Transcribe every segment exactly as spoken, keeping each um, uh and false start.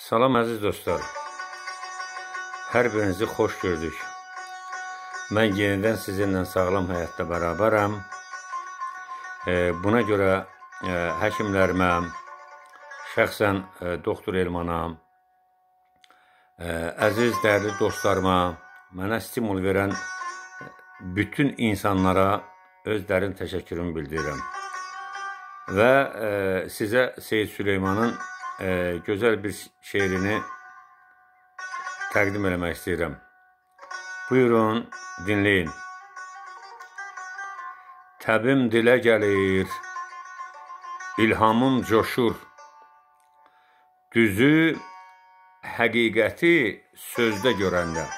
Salam əziz dostlar, hər birinizi xoş gördük. Mən yenidən sizinlə sağlam həyatda bərabərəm. E, buna görə e, həkimlərimə, şəxsən e, doktor Elmana, e, əziz dəyərli dostlarıma, mənə stimul verən bütün insanlara öz dərin təşəkkürümü bildirirəm. Və e, sizə Seyid Süleymanın e, gözəl bir şeirini təqdim eləmək istəyirəm. Buyurun, dinləyin. Təbim dilə gəlir, ilhamım coşur, düzü, həqiqəti sözdə görəndə.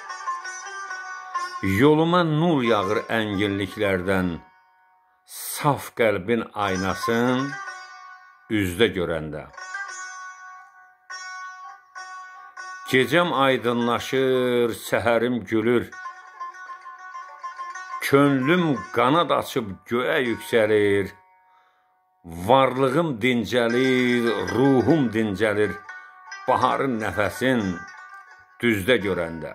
Yoluma nur yağır ənginliklərdən, saf qəlbin aynasın üzdə görəndə. Gecəm aydınlaşır, səhərim gülür, könlüm qanad açıb göyə yüksəlir, varlığım dincəlir, ruhum dincəlir, baharın nəfəsin düzdə görəndə.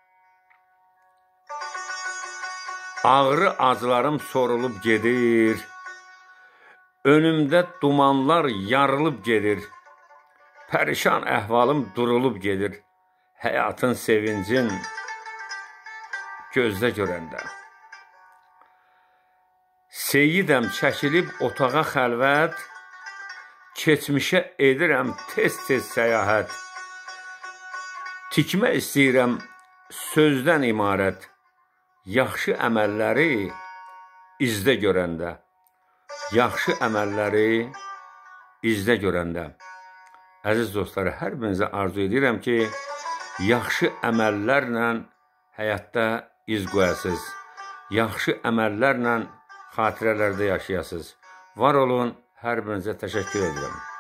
Ağrı acılarım sorulub gedir, önümdə dumanlar yarılıb gedir, pərişan əhvalım durulub gedir, həyatın sevincin gözdə görəndə. Seyidəm çəkilib otağa xəlvət, keçmişə edirəm tez-tez səyahət, tikmək istəyirəm sözdən imarət, yaxşı əməlləri izdə görəndə, yaxşı əməlləri izdə görəndə. Əziz dostlar, hər birinizə arzu edirəm ki, yaxşı əməllərlə həyatda iz qoyasınız, yaxşı əməllərlə xatirələrdə yaşayasınız. Var olun, hər birinizə təşəkkür edirəm.